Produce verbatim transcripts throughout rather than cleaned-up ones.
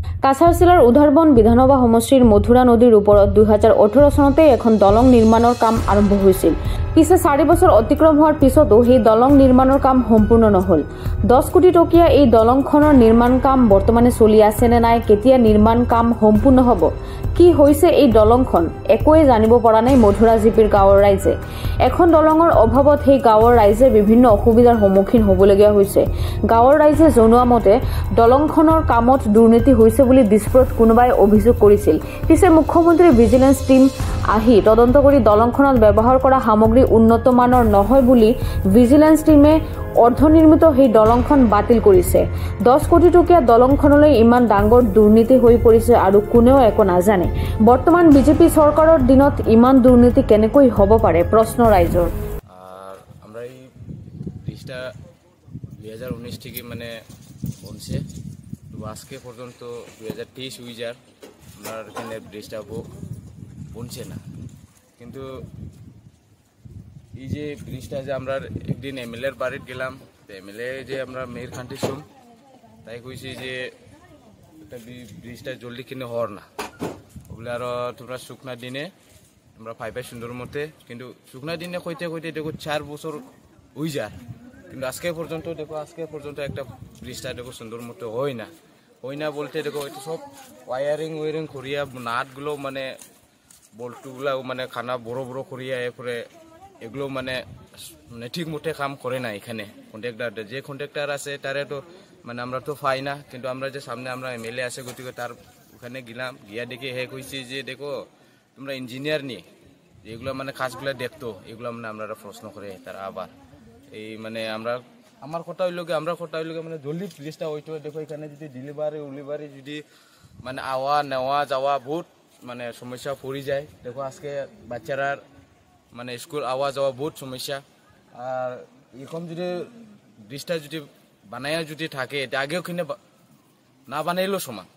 কাছাৰ জিলাৰ উধাৰবন বিধানসভা সমষ্টিৰ মধুৰা নদীৰ ওপৰত দুই হাজাৰ ওঠৰ চনতে এখন দলং নিৰ্মাণৰ কাম আৰম্ভ হৈছিল। পিছে চাৰি বছৰ অতিক্ৰম হোৱাৰ পিছতো সেই দলং নিৰ্মাণৰ কাম সম্পূৰ্ণ নহল। দহ কোটি টকীয়া এই দলংখনৰ নিৰ্মাণ কাম বৰ্তমানে চলি আছে নে নাই, কেতিয়া নিৰ্মাণ কাম সম্পূৰ্ণ হ'ব, কি হৈছে এই দলংখন, একোৱে জানিব পৰা নাই মধুৰা জিপিৰ গাঁৱৰ ৰাইজে। এখন দলঙৰ অভাৱত সেই গাঁৱৰ ৰাইজে বিভিন্ন অসুবিধাৰ সন্মুখীন হ'বলগীয়া হৈছে। গাঁৱৰ ৰাইজে জনোৱা মতে দলংখনৰ কামত দুৰ্নীতি হৈছে বুলি দিছপুৰত কোনোবাই অভিযোগ কৰিছিল। পিছে মুখ্যমন্ত্ৰীৰ ভিজিলেন্স টীম আহি তদন্ত কৰি দলংখনত ব্যৱহাৰ কৰা সামগ্ৰী উন্নত মানৰ নহয় বুলি ভিজিলেন্স টীমে অৰ্ধনিৰ্মিত সেই দলংখন বাতিল কৰিছে। দহ কোটি টকীয়া দলংখনলৈ ইমান ডাঙৰ দুৰ্নীতি হৈ পৰিছে আৰু কোনেও একো নাজানে। বৰ্তমান বিজেপি চৰকাৰৰ দিনত ইমান দুৰ্নীতি কেনেকৈ হ'ব পাৰে, প্ৰশ্ন রাইজর। আমরা এই ব্রিজটা দুই হাজার উনিশ থেকে মানে বনছে, তো আজকে পর্যন্ত দুই হাজার তেইশ উইজার আপনার এখানে ব্রিজটা বনছে না। কিন্তু এই যে ব্রিজটা যে আমরা একদিন এম এল এর বাড়িতে গেলাম, এম এল এ যে আমরা মেয়ের খান্তি শুন তাই কইছি যে ব্রিজটা জলদি কিনে হওয়ার না, ওগুলো আরো তোমরা শুকনা দিনে আমরা পাইপাই সুন্দর মতে, কিন্তু শুকনা দিনে কইতে কইতে দেখো চার বছর হয়ে যায়, কিন্তু আজকে পর্যন্ত দেখো আজকে পর্যন্ত একটা ব্রিজটা দেখো সুন্দর মতো হয় না। হয় না বলতে দেখো এটা সব ওয়ারিং ওয়ারিং করিয়া নাটগুলো মানে বল্টুগুলো মানে খানা বড় বড় করিয়া এরপরে এগুলো মানে মানে ঠিক মতো কাম করে না। এখানে কন্ট্রাক্টর যে কন্ট্রাক্টর আছে তারে তো মানে আমরা তো পাই না, কিন্তু আমরা যে সামনে আমরা এম এল এ আছে গতিকে তার ওখানে গেলাম, গিয়া দেখে হে কইছি যে দেখো তোমরা ইঞ্জিনিয়ার নিয়ে যেগুলো মানে কাজগুলো দেখতো এগুলো মানে আমরা প্রশ্ন করে তারা আবার এই মানে আমরা আমার কথা হইল আমরা কথা হইল মানে জলদি ব্রিজটা হইতো। দেখো এখানে যদি ডেলিভারি উলিভারি যদি মানে আওয়া নেওয়া যাওয়া বহুত মানে সমস্যা পড়ে যায়। দেখো আজকে বাচ্চারা মানে স্কুল আওয়া যাওয়া বহুত সমস্যা, আর এরকম যদি ব্রিজটা যদি বানাইয়া যদি থাকে আগেও কিনে না বানাইলেও সমান।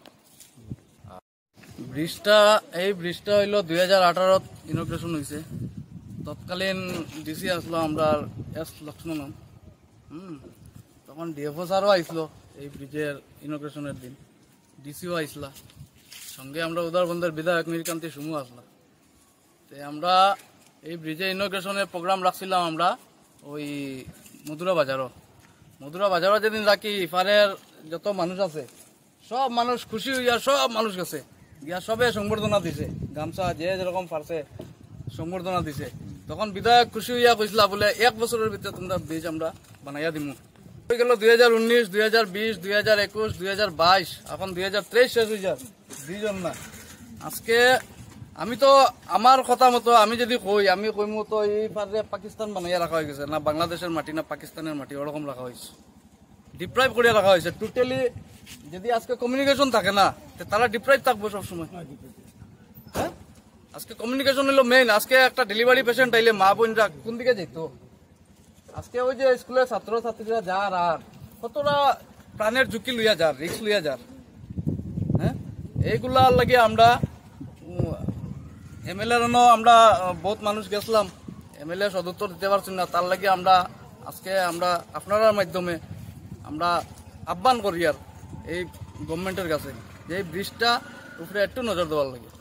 ব্রিজটা এই ব্রিজটা হইল দুই হাজার আঠারোত ইনগ্রেশন হয়েছে। তৎকালীন ডিসি আসলো আমরা এস লক্ষ্মণ, হুম তখন ডিএফও স্যারও আইসল এই ব্রিজের ইনগ্রেশনের দিন, ডিসিও আইসলা, সঙ্গে আমরা উদারবন্দের বিধায়ক নীলকান্তি সুমু আসলা। তো আমরা এই ব্রিজের ইনগ্রেশনের প্রোগ্রাম রাখছিলাম আমরা ওই মধুরা বাজারও। মধুরা বাজারও যেদিন রাখি ইফারের যত মানুষ আছে সব মানুষ খুশি হইয়া সব মানুষ গেছে গিয়া সবে সংবর্ধনা দিছে, গামছা যে যেরকম পারছে সংবর্ধনা দিছে। তখন বিধায়ক খুশি হইয়া কইসলা বলে এক বছরের ভিতরে তোমরা ব্রিজ আমরা বানাইয়া দিমু। হয়ে গেল দুই হাজার উনিশ দুই হাজার বিশ দুই হাজার একুশ দুই হাজার বাইশ এখন দুই হাজার তেইশ শেষ হয়ে যার দুইজন না। আজকে আমি তো আমার কথা মতো আমি যদি কই আমি কইম তো এই পারে পাকিস্তান বানাইয়া রাখা হয়ে গেছে, না বাংলাদেশের মাটি না পাকিস্তানের মাটি ওরকম রাখা হয়েছে, ডিপ্রাইভ করিয়া রাখা হয়েছে টোটালি। যদি আজকে কমিউনিকেশন থাকে না তারা ডিপ্রাইভ থাকবো সবসময়। হ্যাঁ আজকে কমিউনিকেশন হলো মেইন। আজকে একটা ডেলিভারি পেশেন্ট আইলে মা বোনরা কোন দিকে যেত, আজকে ওই যে স্কুলের ছাত্র ছাত্রীরা যার আর কতটা প্রাণের ঝুঁকি লইয়া যার, রিস্ক লইয়া যার। হ্যাঁ এইগুলার লাগে আমরা এম এল এর আমরা বহুত মানুষ গেছিলাম, এম এল এ সদুত্তর দিতে পারছি না, তার লাগে আমরা আজকে আমরা আপনার মাধ্যমে আমরা আহ্বান করি আর এই গভর্নমেন্টের কাছে যে এই ব্রিজটা উপরে একটু নজর দেওয়ার লাগে।